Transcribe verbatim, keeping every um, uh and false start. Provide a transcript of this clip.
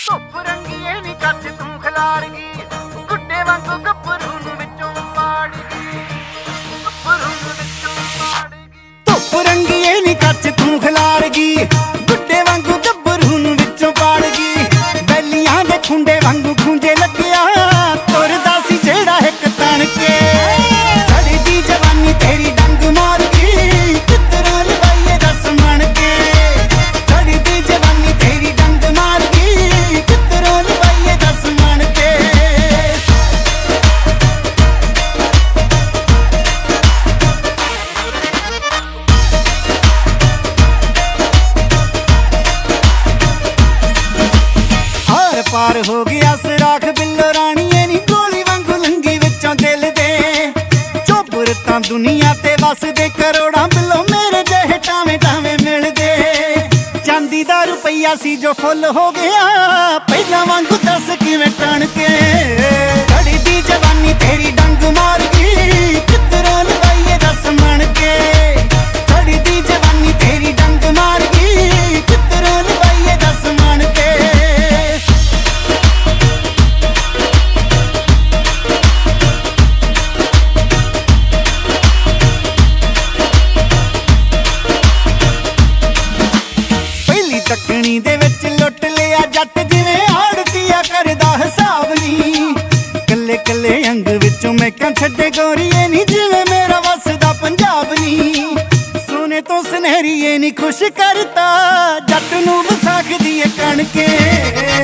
ਧੁੱਪ ਰੰਗੀਏ ਨੀ ਕੱਚ ਤੂੰ ਖਿਲਾਰ ਗਈ, ਗੁੱਡੇ ਵਾਂਗੂ ਗੱਭਰੂ ਨੂੰ ਵਿੱਚੋਂ ਪਾੜ ਗਈ, ਗੱਭਰੂ ਨੂੰ ਵਿੱਚੋਂ ਪਾੜ ਗਈ। ਧੁੱਪ ਰੰਗੀਏ ਨੀ ਕੱਚ ਤੂੰ ਖਿਲਾਰ ਗਈ, ਗੁੱਡੇ ਵਾਂਗੂ ਗੱਭਰੂ ਨੂੰ ਵਿੱਚੋਂ ਪਾੜ ਗਈ। ਬੈਲੀਆਂ ਦੇ ਖੁੰਡੇ ਵਾਂਗੂ ਖੁੰਝੇ ਲੱਗਿਆ, ਤੁਰਦਾ ਸੀ ਜਿਹੜਾ ਇੱਕ ਤਣ ਕੇ। ਛੜਦੀ ਜਵਾਨੀ ਤੇਰੀ ਡੰਗ ਮਾਰ ਗਈ, ਕਿੱਧਰੋਂ ਲਵਾਈਏ ਦੱਸ ਮਣ ਕੇ। ਛੜਦੀ ਜਵਾਨੀ ਤੇਰੀ ਡੰਗ ਮਾਰ ਗਈ, ਕਿੱਧਰੋਂ ਲਵਾਈਏ ਦੱਸ ਮਣ ਕੇ। ਹਾਰ ਪਾਰ ਹੋ ਗਿਆ ਸਰਾਖ ਬਿੱਲੋ ਰਾਣੀਏ ਨੀ ਗੋਲੀ ਵਾਂਗੂ ਲੰਗੀ ਵਿੱਚੋਂ ਦਿਲ ਦੇ। ਚੋਬਰ ਤਾਂ ਦੁਨੀਆ ਤੇ ਵਸਦੇ ਕਰੋੜਾਂ ਬਿੱਲੋ ਮੇਰੇ ਜਿਹੇ ਟਾਵੇਂ ਟਾਵੇਂ ਮਿਲਦੇ। ਚਾਂਦੀ ਦਾ ਰੁਪਈਆ ਸੀ ਜੋ ਫੁੱਲ ਹੋ ਗਿਆ, ਪਹਿਲਾਂ ਵਾਂਗੂ ਦੱਸ ਕਿਵੇਂ ਟਣ ਕੇ। ਛੜਦੀ ਜਵਾਨੀ ਤੇਰੀ ਡੰਗ ਮਾਰ ਗਈ, ਕਿੱਧਰੋਂ ਲਵਾਈਏ ਦੱਸ ਮਣ ਕੇ। ਛੜਦੀ ਜਵਾਨੀ ਤੇਰੀ ਡੰਗ ਮਾਰ ਗਈ, ਕਿੱਧਰੋਂ ਲਵਾਈਏ ਦੱਸ ਮਣ ਕੇ। ਤੱਕਣੀ ਦੇ ਵਿੱਚ ਲੁੱਟ ਲਿਆ ਜੱਟ, ਜਿਵੇਂ ਆੜਤੀਆ ਕਰਦਾ ਹਿਸਾਬ ਨੀ। ਕੱਲੇ ਕੱਲੇ ਅੰਗ ਵਿੱਚੋਂ ਮੈਕਾਂ ਛੱਡੇ ਗੋਰੀਏ ਨੀ, ਜਿਵੇਂ ਮੇਰਾ ਵਸਦਾ ਪੰਜਾਬ ਨੀ। ਸੋਨੇ ਤੋਂ ਸੁਨਹਿਰੀਏ ਨੀ ਖੁਸ਼ ਕਰਤਾ, ਜੱਟ ਨੂੰ ਵਿਸਾਖਦੀ ਏ ਕਣ ਕੇ।